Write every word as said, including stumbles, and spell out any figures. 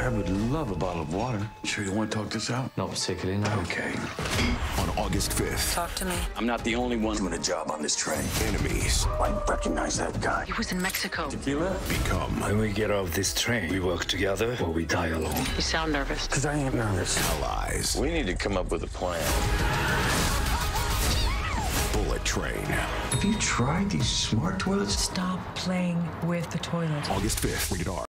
I would love a bottle of water. Sure you want to talk this out? Not particularly, no. Okay. On August fifth. Talk to me. I'm not the only one doing a job on this train. Enemies. I recognize that guy. He was in Mexico. Tequila? Become. When we get off this train, we work together or we die alone. You sound nervous. Because I ain't nervous. Allies. We need to come up with a plan. Bullet Train. Have you tried these smart toilets? Stop playing with the toilet. August fifth. Rated R.